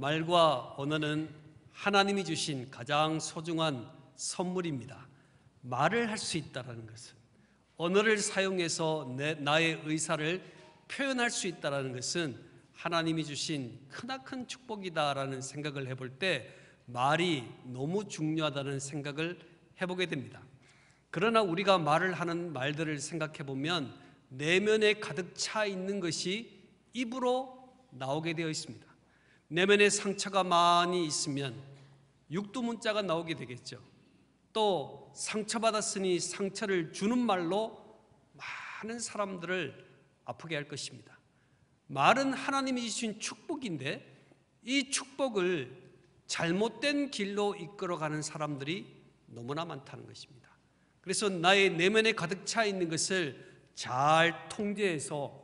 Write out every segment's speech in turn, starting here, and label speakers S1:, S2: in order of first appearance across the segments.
S1: 말과 언어는 하나님이 주신 가장 소중한 선물입니다. 말을 할 수 있다는 것은, 언어를 사용해서 나의 의사를 표현할 수 있다는 것은 하나님이 주신 크나큰 축복이다라는 생각을 해볼 때 말이 너무 중요하다는 생각을 해보게 됩니다. 그러나 우리가 말을 하는 말들을 생각해 보면 내면에 가득 차 있는 것이 입으로 나오게 되어 있습니다. 내면에 상처가 많이 있으면 육두문자가 나오게 되겠죠. 또 상처받았으니 상처를 주는 말로 많은 사람들을 아프게 할 것입니다. 말은 하나님이 주신 축복인데 이 축복을 잘못된 길로 이끌어가는 사람들이 너무나 많다는 것입니다. 그래서 나의 내면에 가득 차 있는 것을 잘 통제해서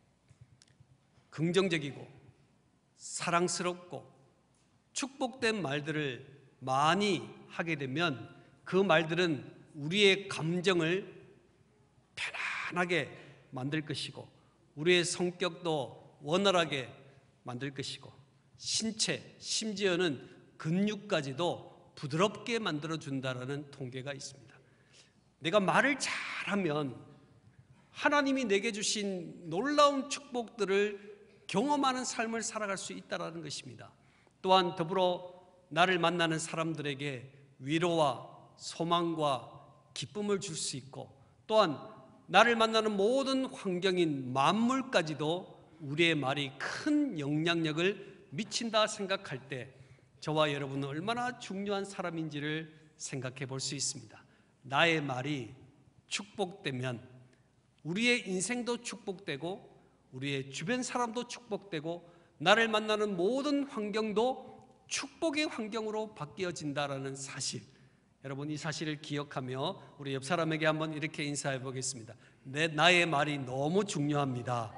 S1: 긍정적이고 사랑스럽고 축복된 말들을 많이 하게 되면 그 말들은 우리의 감정을 편안하게 만들 것이고 우리의 성격도 원활하게 만들 것이고 신체, 심지어는 근육까지도 부드럽게 만들어준다는 통계가 있습니다. 내가 말을 잘하면 하나님이 내게 주신 놀라운 축복들을 경험하는 삶을 살아갈 수 있다는 것입니다. 또한 더불어 나를 만나는 사람들에게 위로와 소망과 기쁨을 줄 수 있고 또한 나를 만나는 모든 환경인 만물까지도 우리의 말이 큰 영향력을 미친다 생각할 때 저와 여러분은 얼마나 중요한 사람인지를 생각해 볼 수 있습니다. 나의 말이 축복되면 우리의 인생도 축복되고 우리의 주변 사람도 축복되고 나를 만나는 모든 환경도 축복의 환경으로 바뀌어진다는 사실, 여러분 이 사실을 기억하며 우리 옆 사람에게 한번 이렇게 인사해 보겠습니다. 나의 말이 너무 중요합니다.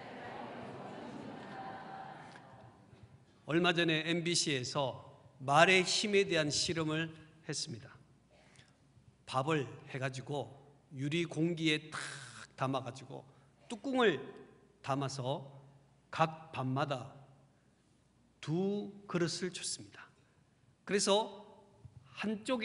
S1: 얼마 전에 MBC에서 말의 힘에 대한 실험을 했습니다. 밥을 해가지고 유리 공기에 탁 담아가지고 뚜껑을 담아서 각 밥마다 2그릇을 줬습니다. 그래서 한쪽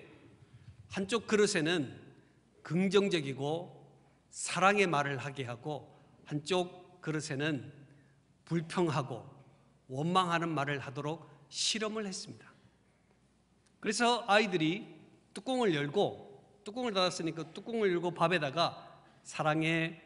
S1: 그릇에는 긍정적이고 사랑의 말을 하게 하고 한쪽 그릇에는 불평하고 원망하는 말을 하도록 실험을 했습니다. 그래서 아이들이 뚜껑을 닫았으니까 뚜껑을 열고 밥에다가 사랑해,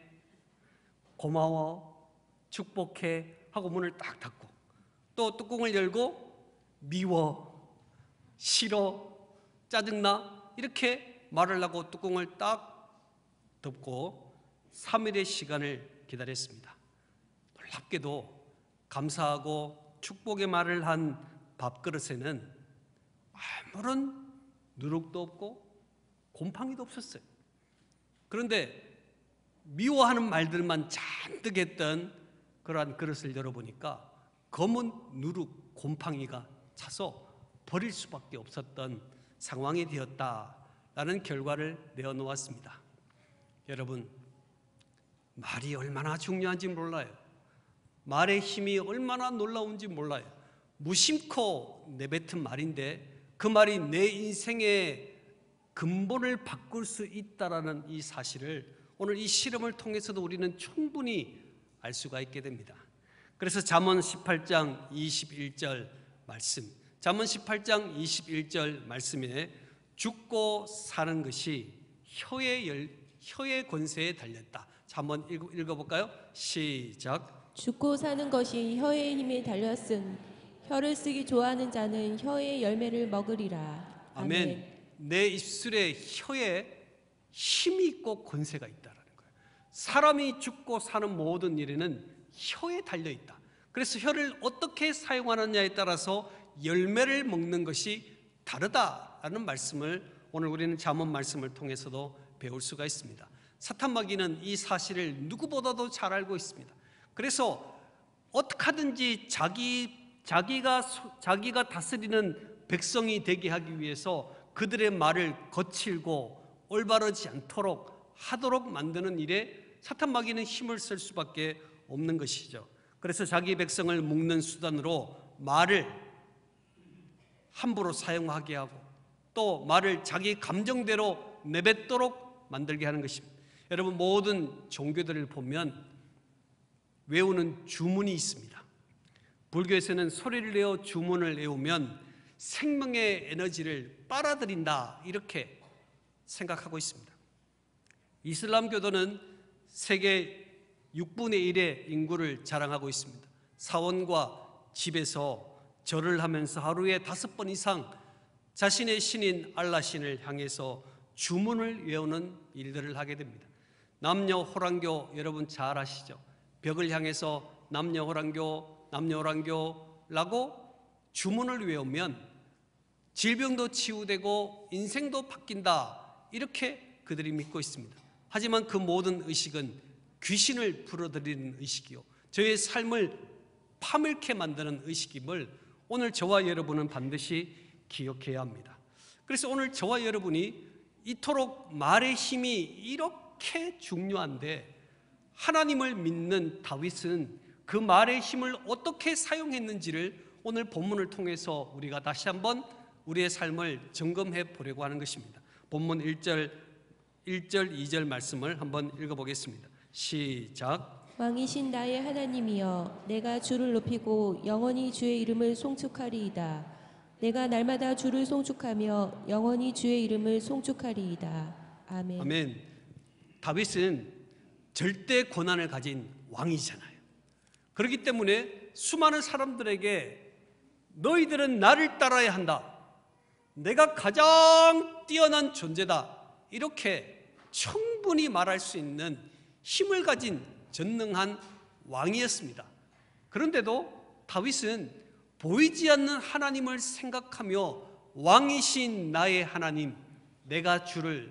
S1: 고마워, 축복해 하고 문을 딱 닫고 또 뚜껑을 열고 미워, 싫어, 짜증나 이렇게 말을 하고 뚜껑을 딱 덮고 3일의 시간을 기다렸습니다. 놀랍게도 감사하고 축복의 말을 한 밥그릇에는 아무런 누룩도 없고 곰팡이도 없었어요. 그런데 미워하는 말들만 잔뜩 했던 그러한 그릇을 열어보니까 검은 누룩, 곰팡이가 차서 버릴 수밖에 없었던 상황이 되었다라는 결과를 내어놓았습니다. 여러분, 말이 얼마나 중요한지 몰라요. 말의 힘이 얼마나 놀라운지 몰라요. 무심코 내뱉은 말인데 그 말이 내 인생의 근본을 바꿀 수 있다라는 이 사실을 오늘 이 실험을 통해서도 우리는 충분히 알 수가 있게 됩니다. 그래서 잠언 18장 21절 말씀, 잠언 18장 21절 말씀에 죽고 사는 것이 혀의 권세에 달렸다. 자, 한번 읽어볼까요? 시작.
S2: 죽고 사는 것이 혀의 힘에 달렸음 혀를 쓰기 좋아하는 자는 혀의 열매를 먹으리라.
S1: 아멘. 내 입술에 혀에 힘이 있고 권세가 있다라는 거예요. 사람이 죽고 사는 모든 일에는 혀에 달려 있다. 그래서 혀를 어떻게 사용하느냐에 따라서 열매를 먹는 것이 다르다라는 말씀을 오늘 우리는 잠언 말씀을 통해서도 배울 수가 있습니다. 사탄마귀는 이 사실을 누구보다도 잘 알고 있습니다. 그래서 어떻게 하든지 자기가 다스리는 백성이 되게 하기 위해서 그들의 말을 거칠고 올바르지 않도록 하도록 만드는 일에 사탄마귀는 힘을 쓸 수밖에 없는 것이죠. 그래서 자기 백성을 묶는 수단으로 말을 함부로 사용하게 하고 또 말을 자기 감정대로 내뱉도록 만들게 하는 것입니다. 여러분, 모든 종교들을 보면 외우는 주문이 있습니다. 불교에서는 소리를 내어 주문을 외우면 생명의 에너지를 빨아들인다, 이렇게 생각하고 있습니다. 이슬람교도는 세계 6분의 1의 인구를 자랑하고 있습니다. 사원과 집에서 절을 하면서 하루에 5번 이상 자신의 신인 알라신을 향해서 주문을 외우는 일들을 하게 됩니다. 남녀 호랑교 여러분 잘 아시죠? 벽을 향해서 남녀 호랑교라고 주문을 외우면 질병도 치유되고 인생도 바뀐다, 이렇게 그들이 믿고 있습니다. 하지만 그 모든 의식은 귀신을 불어들이는 의식이요, 저의 삶을 파멸케 만드는 의식임을 오늘 저와 여러분은 반드시 기억해야 합니다. 그래서 오늘 저와 여러분이 이토록 말의 힘이 이렇게 중요한데 하나님을 믿는 다윗은 그 말의 힘을 어떻게 사용했는지를 오늘 본문을 통해서 우리가 다시 한번 우리의 삶을 점검해 보려고 하는 것입니다. 본문 1절, 2절 말씀을 한번 읽어보겠습니다. 시작.
S2: 왕이신 나의 하나님이여, 내가 주를 높이고 영원히 주의 이름을 송축하리이다. 내가 날마다 주를 송축하며 영원히 주의 이름을 송축하리이다. 아멘.
S1: 아멘. 다윗은 절대 권한을 가진 왕이잖아요. 그렇기 때문에 수많은 사람들에게 너희들은 나를 따라야 한다, 내가 가장 뛰어난 존재다, 이렇게 충분히 말할 수 있는 힘을 가진 전능한 왕이었습니다. 그런데도 다윗은 보이지 않는 하나님을 생각하며 왕이신 나의 하나님, 내가 주를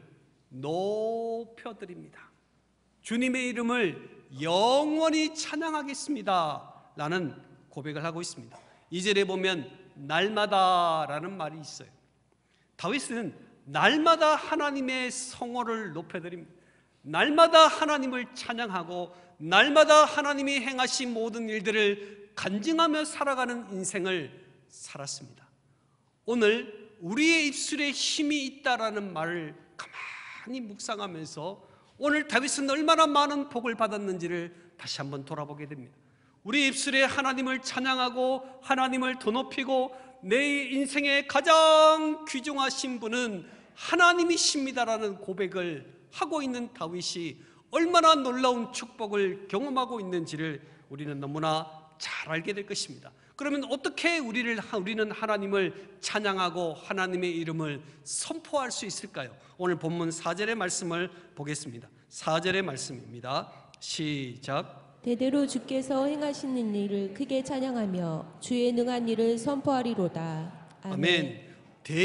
S1: 높여드립니다, 주님의 이름을 영원히 찬양하겠습니다 라는 고백을 하고 있습니다. 2절에 보면 날마다 라는 말이 있어요. 다윗은 날마다 하나님의 성호를 높여드립니다. 날마다 하나님을 찬양하고 날마다 하나님이 행하신 모든 일들을 간증하며 살아가는 인생을 살았습니다. 오늘 우리의 입술에 힘이 있다라는 말을 가만히 묵상하면서 오늘 다윗은 얼마나 많은 복을 받았는지를 다시 한번 돌아보게 됩니다. 우리 입술에 하나님을 찬양하고 하나님을 더 높이고 내 인생의 가장 귀중하신 분은 하나님이십니다라는 고백을 하고 있는 다윗이 얼마나 놀라운 축복을 경험하고 있는지를 우리는 너무나 잘 알게 될 것입니다. 그러면 어떻게 우리는 하나님을 찬양하고 하나님의 이름을 선포할 수 있을까요? 오늘 본문 4절의 말씀을 보겠습니다. 4절의 말씀입니다. 시작.
S2: 대대로 주께서 행하시는 일을 크게 찬양하며 주의 능한 일을 선포하리로다. 아멘.
S1: 아멘.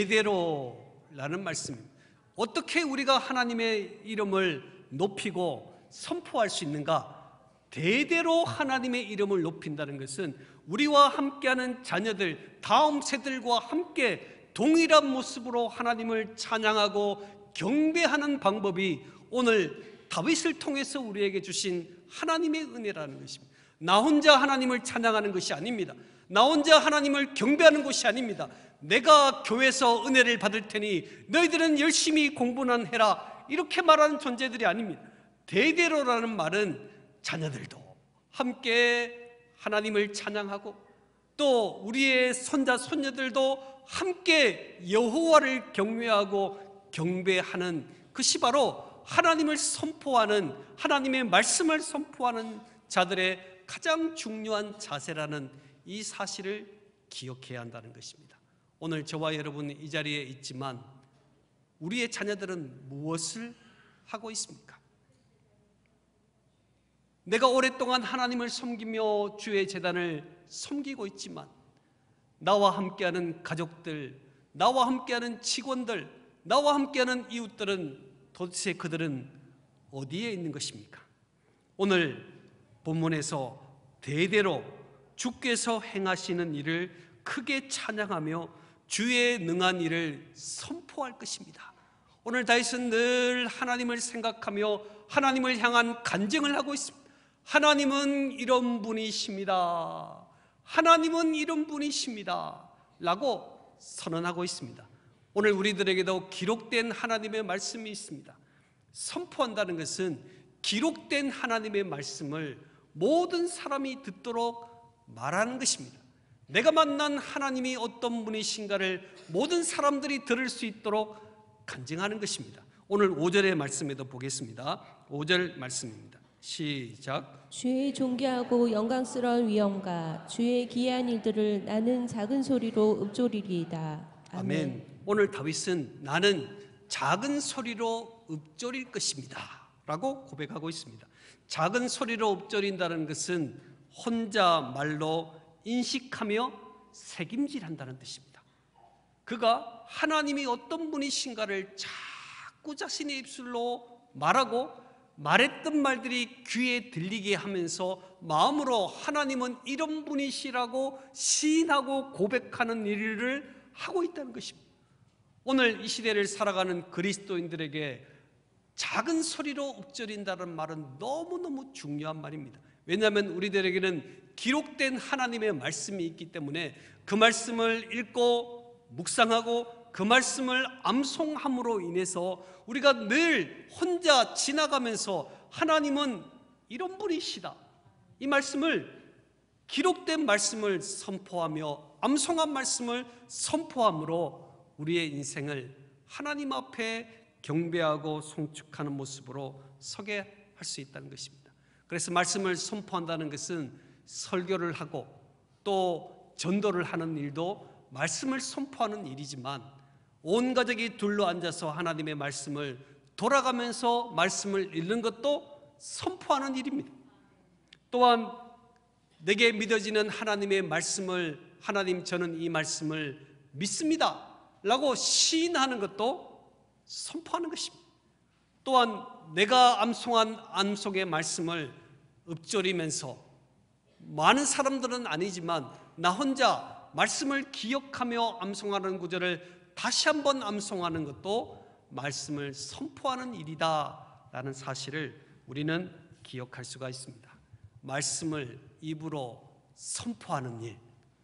S1: 대대로라는 말씀입니다. 어떻게 우리가 하나님의 이름을 높이고 선포할 수 있는가? 대대로 하나님의 이름을 높인다는 것은 우리와 함께하는 자녀들, 다음 세대들과 함께 동일한 모습으로 하나님을 찬양하고 경배하는 방법이 오늘 다윗을 통해서 우리에게 주신 하나님의 은혜라는 것입니다. 나 혼자 하나님을 찬양하는 것이 아닙니다. 나 혼자 하나님을 경배하는 것이 아닙니다. 내가 교회에서 은혜를 받을 테니 너희들은 열심히 공부나 해라, 이렇게 말하는 존재들이 아닙니다. 대대로라는 말은 자녀들도 함께 하나님을 찬양하고 또 우리의 손자 손녀들도 함께 여호와를 경외하고 경배하는 것이 바로 하나님을 선포하는, 하나님의 말씀을 선포하는 자들의 가장 중요한 자세라는 이 사실을 기억해야 한다는 것입니다. 오늘 저와 여러분 이 자리에 있지만 우리의 자녀들은 무엇을 하고 있습니까? 내가 오랫동안 하나님을 섬기며 주의 제단을 섬기고 있지만 나와 함께하는 가족들, 나와 함께하는 직원들, 나와 함께하는 이웃들은 도대체 그들은 어디에 있는 것입니까? 오늘 본문에서 대대로 주께서 행하시는 일을 크게 찬양하며 주의 능한 일을 선포할 것입니다. 오늘 다윗은 늘 하나님을 생각하며 하나님을 향한 간증을 하고 있습니다. 하나님은 이런 분이십니다. 하나님은 이런 분이십니다 라고 선언하고 있습니다. 오늘 우리들에게도 기록된 하나님의 말씀이 있습니다. 선포한다는 것은 기록된 하나님의 말씀을 모든 사람이 듣도록 말하는 것입니다. 내가 만난 하나님이 어떤 분이신가를 모든 사람들이 들을 수 있도록 간증하는 것입니다. 오늘 5절의 말씀에도 보겠습니다. 5절 말씀입니다. 시작.
S2: 주의 존귀하고 영광스러운 위엄과 주의 기이한 일들을 나는 작은 소리로 읊조리리이다.
S1: 아멘. 오늘 다윗은 나는 작은 소리로 읊조릴 것입니다 라고 고백하고 있습니다. 작은 소리로 읊조린다는 것은 혼자 말로 인식하며 새김질한다는 뜻입니다. 그가 하나님이 어떤 분이신가를 자꾸 자신의 입술로 말하고 말했던 말들이 귀에 들리게 하면서 마음으로 하나님은 이런 분이시라고 시인하고 고백하는 일을 하고 있다는 것입니다. 오늘 이 시대를 살아가는 그리스도인들에게 작은 소리로 읊조린다는 말은 너무너무 중요한 말입니다. 왜냐하면 우리들에게는 기록된 하나님의 말씀이 있기 때문에 그 말씀을 읽고 묵상하고 그 말씀을 암송함으로 인해서 우리가 늘 혼자 지나가면서 하나님은 이런 분이시다, 이 말씀을, 기록된 말씀을 선포하며 암송한 말씀을 선포함으로 우리의 인생을 하나님 앞에 경배하고 송축하는 모습으로 서게 할 수 있다는 것입니다. 그래서 말씀을 선포한다는 것은 설교를 하고 또 전도를 하는 일도 말씀을 선포하는 일이지만, 온 가족이 둘러앉아서 하나님의 말씀을 돌아가면서 말씀을 읽는 것도 선포하는 일입니다. 또한 내게 믿어지는 하나님의 말씀을, 하나님 저는 이 말씀을 믿습니다 라고 시인하는 것도 선포하는 것입니다. 또한 내가 암송한 암송의 말씀을 읊조리면서 많은 사람들은 아니지만 나 혼자 말씀을 기억하며 암송하는 구절을 다시 한번 암송하는 것도 말씀을 선포하는 일이다 라는 사실을 우리는 기억할 수가 있습니다. 말씀을 입으로 선포하는 일,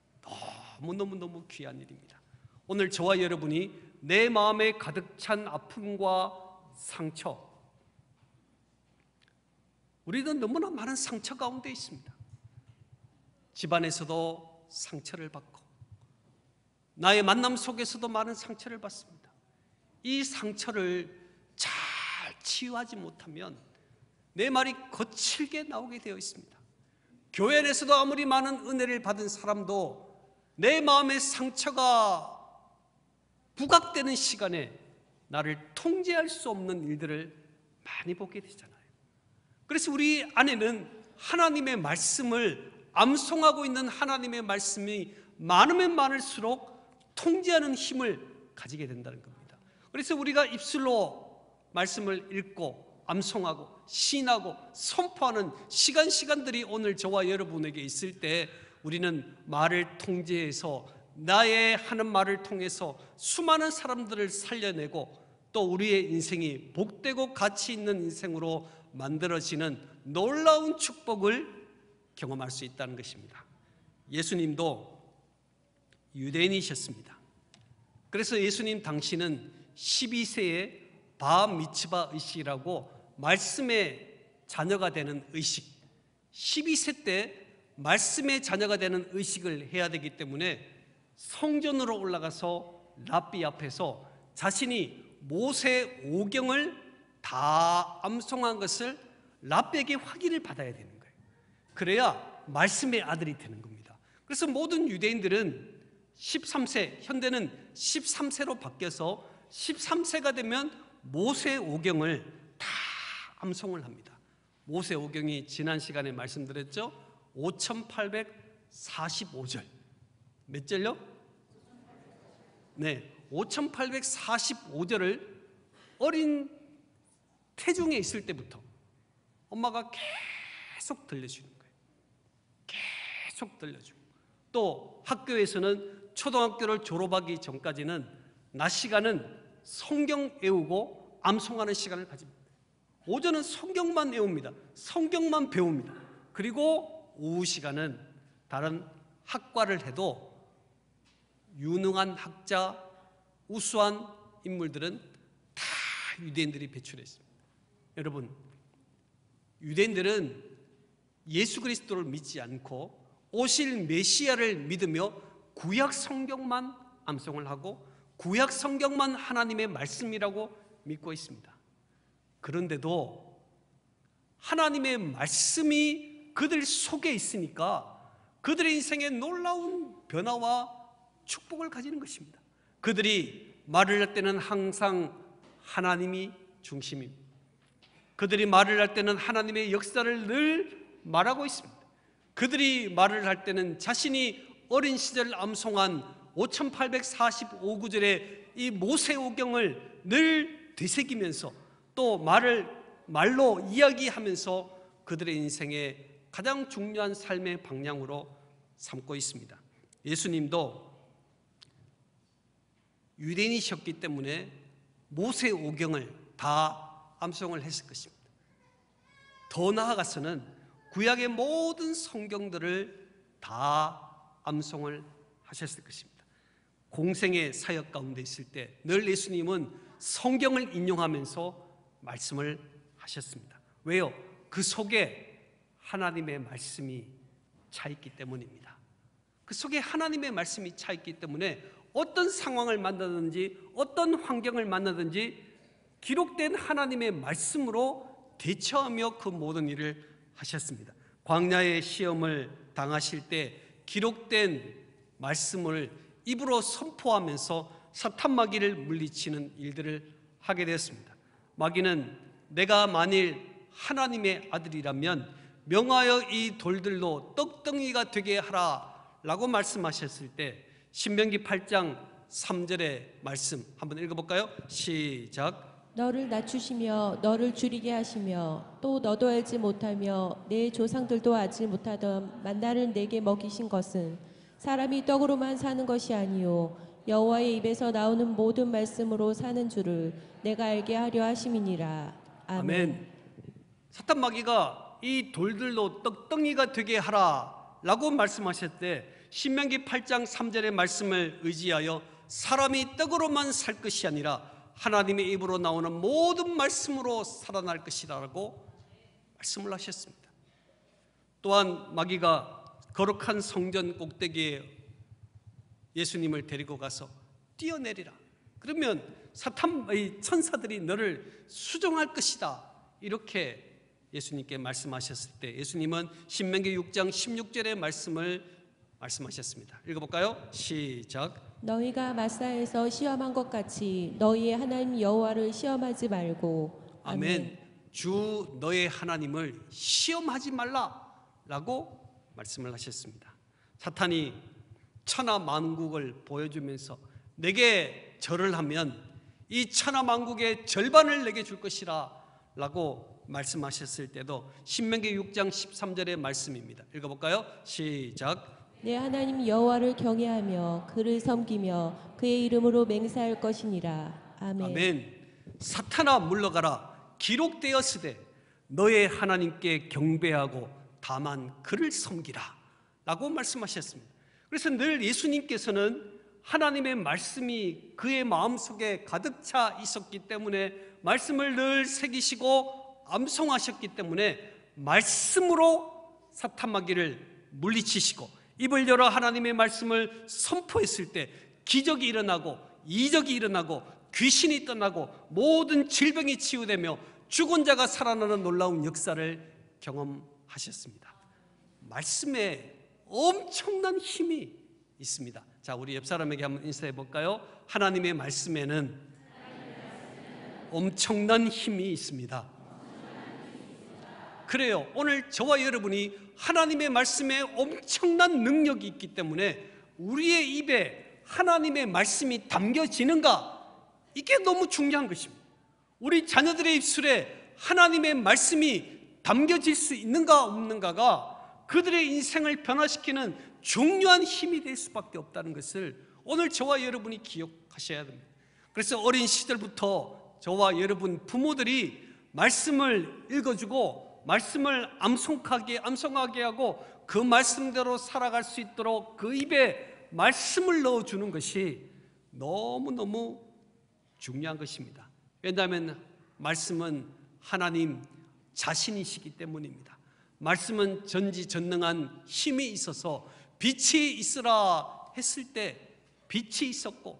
S1: 너무너무 귀한 일입니다. 오늘 저와 여러분이 내 마음에 가득 찬 아픔과 상처, 우리는 너무나 많은 상처 가운데 있습니다. 집안에서도 상처를 받고 나의 만남 속에서도 많은 상처를 받습니다. 이 상처를 잘 치유하지 못하면 내 말이 거칠게 나오게 되어 있습니다. 교회 안에서도 아무리 많은 은혜를 받은 사람도 내 마음의 상처가 부각되는 시간에 나를 통제할 수 없는 일들을 많이 보게 되잖아요. 그래서 우리 안에는 하나님의 말씀을 암송하고 있는 하나님의 말씀이 많으면 많을수록 통제하는 힘을 가지게 된다는 겁니다. 그래서 우리가 입술로 말씀을 읽고 암송하고 시인하고 선포하는 시간들이 오늘 저와 여러분에게 있을 때 우리는 말을 통제해서 나의 하는 말을 통해서 수많은 사람들을 살려내고 또 우리의 인생이 복되고 가치 있는 인생으로 만들어지는 놀라운 축복을 경험할 수 있다는 것입니다. 예수님도 유대인이셨습니다. 그래서 예수님 당시는 12세에 바 미츠바 의식이라고 말씀의 자녀가 되는 의식, 12세 때 말씀의 자녀가 되는 의식을 해야 되기 때문에 성전으로 올라가서 랍비 앞에서 자신이 모세 오경을 다 암송한 것을 랍비에게 확인을 받아야 되는 거예요. 그래야 말씀의 아들이 되는 겁니다. 그래서 모든 유대인들은 13세, 현대는 13세로 바뀌어서 13세가 되면 모세 오경을 다 암송을 합니다. 모세 오경이 지난 시간에 말씀드렸죠. 5845절. 몇 절요? 네, 5845절을 어린 태중에 있을 때부터 엄마가 계속 들려주는 거예요. 계속 들려주고, 또 학교에서는 초등학교를 졸업하기 전까지는 낮 시간은 성경 외우고 암송하는 시간을 가집니다. 오전은 성경만 외웁니다. 성경만 배웁니다. 그리고 오후 시간은 다른 학과를 해도 유능한 학자, 우수한 인물들은 다 유대인들이 배출했습니다. 여러분, 유대인들은 예수 그리스도를 믿지 않고 오실 메시아를 믿으며 구약 성경만 암송을 하고 구약 성경만 하나님의 말씀이라고 믿고 있습니다. 그런데도 하나님의 말씀이 그들 속에 있으니까 그들의 인생에 놀라운 변화와 축복을 가지는 것입니다. 그들이 말을 할 때는 항상 하나님이 중심입니다. 그들이 말을 할 때는 하나님의 역사를 늘 말하고 있습니다. 그들이 말을 할 때는 자신이 어린 시절 암송한 5845구절의 이 모세오경을 늘 되새기면서 또 말로 이야기하면서 그들의 인생의 가장 중요한 삶의 방향으로 삼고 있습니다. 예수님도 유대인이셨기 때문에 모세오경을 다 암송을 했을 것입니다. 더 나아가서는 구약의 모든 성경들을 다 암송을 하셨을 것입니다. 공생의 사역 가운데 있을 때 늘 예수님은 성경을 인용하면서 말씀을 하셨습니다. 왜요? 그 속에 하나님의 말씀이 차 있기 때문입니다. 그 속에 하나님의 말씀이 차 있기 때문에 어떤 상황을 만나든지 어떤 환경을 만나든지 기록된 하나님의 말씀으로 대처하며 그 모든 일을 하셨습니다. 광야의 시험을 당하실 때 기록된 말씀을 입으로 선포하면서 사탄 마귀를 물리치는 일들을 하게 되었습니다. 마귀는 내가 만일 하나님의 아들이라면 명하여 이 돌들로 떡덩이가 되게 하라 라고 말씀하셨을 때 신명기 8장 3절의 말씀 한번 읽어볼까요? 시작.
S2: 너를 낮추시며 너를 줄이게 하시며 또 너도 알지 못하며 내 조상들도 알지 못하던 만나를 내게 먹이신 것은 사람이 떡으로만 사는 것이 아니요 여호와의 입에서 나오는 모든 말씀으로 사는 줄을 내가 알게 하려 하심이니라. 아멘.
S1: 사탄 마귀가 이 돌들로 떡덩이가 되게 하라 라고 말씀하실 때 신명기 8장 3절의 말씀을 의지하여 사람이 떡으로만 살 것이 아니라 하나님의 입으로 나오는 모든 말씀으로 살아날 것이라고 말씀을 하셨습니다. 또한 마귀가 거룩한 성전 꼭대기에 예수님을 데리고 가서 뛰어내리라. 그러면 천사들이 너를 수종할 것이다. 이렇게 예수님께 말씀하셨을 때 예수님은 신명기 6장 16절의 말씀을 말씀하셨습니다. 읽어볼까요? 시작.
S2: 너희가 마사에서 시험한 것 같이 너희의 하나님 여호와를 시험하지 말고.
S1: 아멘. 주 너의 하나님을 시험하지 말라라고 말씀을 하셨습니다. 사탄이 천하 만국을 보여주면서 내게 절을 하면 이 천하 만국의 절반을 내게 줄 것이라 라고 말씀하셨을 때도 신명기 6장 13절의 말씀입니다. 읽어볼까요? 시작.
S2: 내 하나님 여호와를 경외하며 그를 섬기며 그의 이름으로 맹세할 것이니라. 아멘.
S1: 아멘. 사탄아 물러가라. 기록되었으되 너의 하나님께 경배하고 다만 그를 섬기라 라고 말씀하셨습니다. 그래서 늘 예수님께서는 하나님의 말씀이 그의 마음속에 가득 차 있었기 때문에 말씀을 늘 새기시고 암송하셨기 때문에 말씀으로 사탄 마귀를 물리치시고 입을 열어 하나님의 말씀을 선포했을 때 기적이 일어나고 이적이 일어나고 귀신이 떠나고 모든 질병이 치유되며 죽은 자가 살아나는 놀라운 역사를 경험하셨습니다. 말씀에 엄청난 힘이 있습니다. 자, 우리 옆 사람에게 한번 인사해 볼까요? 하나님의 말씀에는 엄청난 힘이 있습니다. 그래요. 오늘 저와 여러분이 하나님의 말씀에 엄청난 능력이 있기 때문에 우리의 입에 하나님의 말씀이 담겨지는가? 이게 너무 중요한 것입니다. 우리 자녀들의 입술에 하나님의 말씀이 담겨질 수 있는가 없는가가 그들의 인생을 변화시키는 중요한 힘이 될 수밖에 없다는 것을 오늘 저와 여러분이 기억하셔야 됩니다. 그래서 어린 시절부터 저와 여러분 부모들이 말씀을 읽어주고 말씀을 암송하게 하고 그 말씀대로 살아갈 수 있도록 그 입에 말씀을 넣어주는 것이 너무너무 중요한 것입니다. 왜냐하면 말씀은 하나님 자신이시기 때문입니다. 말씀은 전지전능한 힘이 있어서 빛이 있으라 했을 때 빛이 있었고,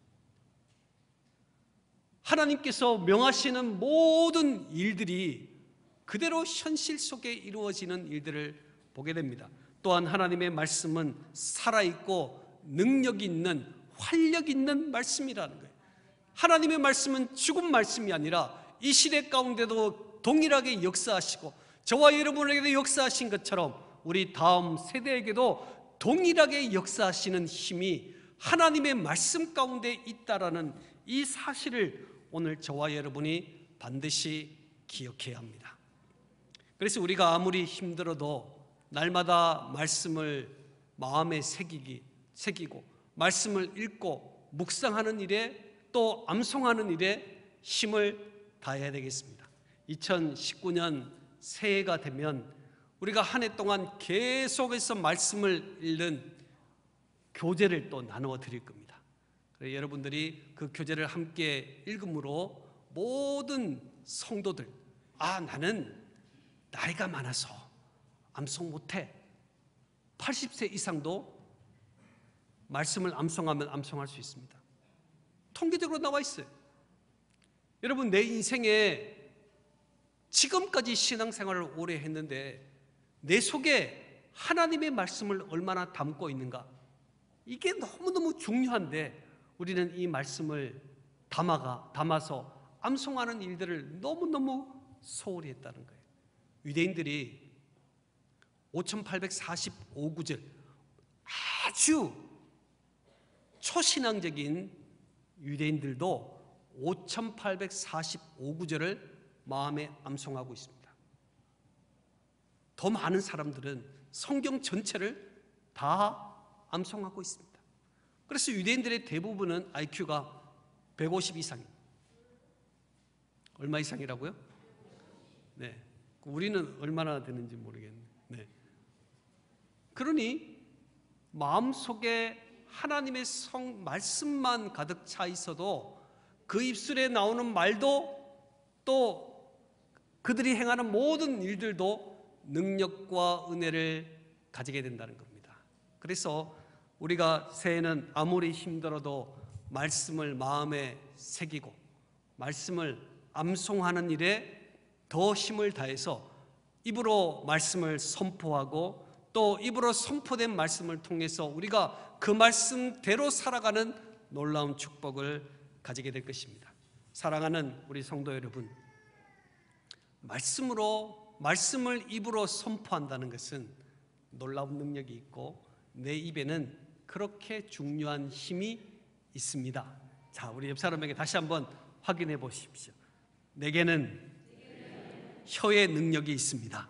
S1: 하나님께서 명하시는 모든 일들이 그대로 현실 속에 이루어지는 일들을 보게 됩니다. 또한 하나님의 말씀은 살아있고 능력 있는, 활력 있는 말씀이라는 거예요. 하나님의 말씀은 죽은 말씀이 아니라 이 시대 가운데도 동일하게 역사하시고 저와 여러분에게도 역사하신 것처럼 우리 다음 세대에게도 동일하게 역사하시는 힘이 하나님의 말씀 가운데 있다라는 이 사실을 오늘 저와 여러분이 반드시 기억해야 합니다. 그래서 우리가 아무리 힘들어도 날마다 말씀을 마음에 새기고 말씀을 읽고 묵상하는 일에, 또 암송하는 일에 힘을 다해야 되겠습니다. 2019년 새해가 되면 우리가 한 해 동안 계속해서 말씀을 읽는 교재를 또 나누어 드릴 겁니다. 그래서 여러분들이 그 교재를 함께 읽음으로 모든 성도들, 나는 나이가 많아서 암송 못해. 80세 이상도 말씀을 암송하면 암송할 수 있습니다. 통계적으로 나와 있어요. 여러분, 내 인생에 지금까지 신앙생활을 오래 했는데 내 속에 하나님의 말씀을 얼마나 담고 있는가, 이게 너무너무 중요한데 우리는 이 말씀을 담아서 암송하는 일들을 너무너무 소홀히 했다는 거예요. 유대인들이 5845구절, 아주 초신앙적인 유대인들도 5845구절을 마음에 암송하고 있습니다. 더 많은 사람들은 성경 전체를 다 암송하고 있습니다. 그래서 유대인들의 대부분은 IQ가 150 이상입니다. 얼마 이상이라고요? 네. 우리는 얼마나 되는지 모르겠네요. 네. 그러니 마음속에 하나님의 말씀만 가득 차 있어도 그 입술에 나오는 말도, 또 그들이 행하는 모든 일들도 능력과 은혜를 가지게 된다는 겁니다. 그래서 우리가 새해는 아무리 힘들어도 말씀을 마음에 새기고 말씀을 암송하는 일에 더 힘을 다해서 입으로 말씀을 선포하고, 또 입으로 선포된 말씀을 통해서 우리가 그 말씀대로 살아가는 놀라운 축복을 가지게 될 것입니다. 사랑하는 우리 성도 여러분, 말씀을 입으로 선포한다는 것은 놀라운 능력이 있고 내 입에는 그렇게 중요한 힘이 있습니다. 자, 우리 옆 사람에게 다시 한번 확인해 보십시오. 내게는 혀의 능력이 있습니다.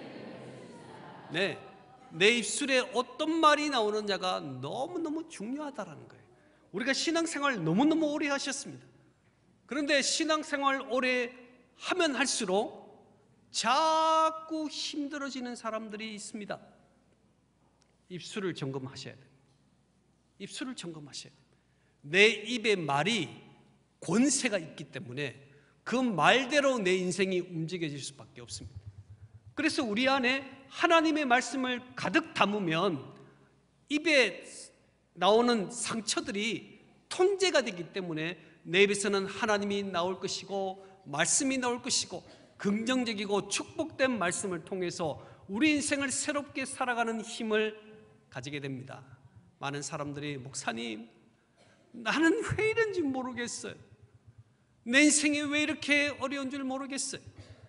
S1: 네, 내 입술에 어떤 말이 나오느냐가 너무너무 중요하다는 거예요. 우리가 신앙생활 너무너무 오래 하셨습니다. 그런데 신앙생활 오래 하면 할수록 자꾸 힘들어지는 사람들이 있습니다. 입술을 점검하셔야 돼요. 입술을 점검하셔야 돼요. 내 입의 말이 권세가 있기 때문에 그 말대로 내 인생이 움직여질 수밖에 없습니다. 그래서 우리 안에 하나님의 말씀을 가득 담으면 입에 나오는 상처들이 통제가 되기 때문에 내 입에서는 하나님이 나올 것이고 말씀이 나올 것이고 긍정적이고 축복된 말씀을 통해서 우리 인생을 새롭게 살아가는 힘을 가지게 됩니다. 많은 사람들이 목사님, 나는 왜 이런지 모르겠어요. 내 인생이 왜 이렇게 어려운 줄 모르겠어요.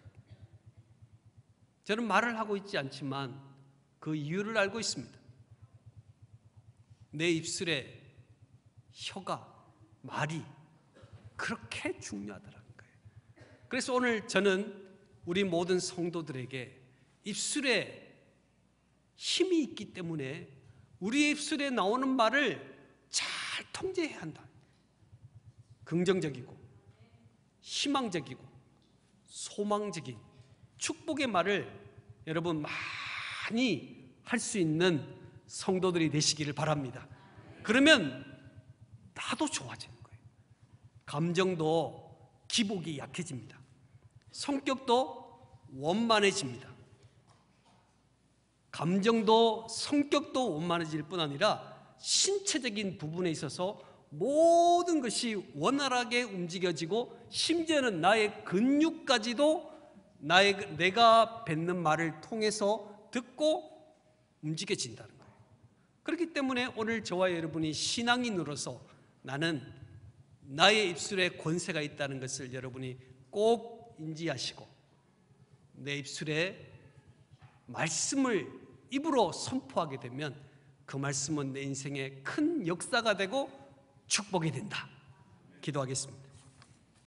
S1: 저는 말을 하고 있지 않지만 그 이유를 알고 있습니다. 내 입술에 말이 그렇게 중요하더라는 거예요. 그래서 오늘 저는 우리 모든 성도들에게 입술에 힘이 있기 때문에 우리 입술에 나오는 말을 잘 통제해야 한다. 긍정적이고 희망적이고 소망적인 축복의 말을 여러분 많이 할 수 있는 성도들이 되시기를 바랍니다. 그러면 나도 좋아지는 거예요. 감정도 기복이 약해집니다. 성격도 원만해집니다. 감정도 성격도 원만해질 뿐 아니라 신체적인 부분에 있어서 모든 것이 원활하게 움직여지고 심지어는 나의 근육까지도 내가 뱉는 말을 통해서 듣고 움직여진다는 거예요. 그렇기 때문에 오늘 저와 여러분이 신앙인으로서 나는 나의 입술에 권세가 있다는 것을 여러분이 꼭 인지하시고 내 입술에 말씀을 입으로 선포하게 되면 그 말씀은 내 인생에 큰 역사가 되고 축복이 된다. 기도하겠습니다.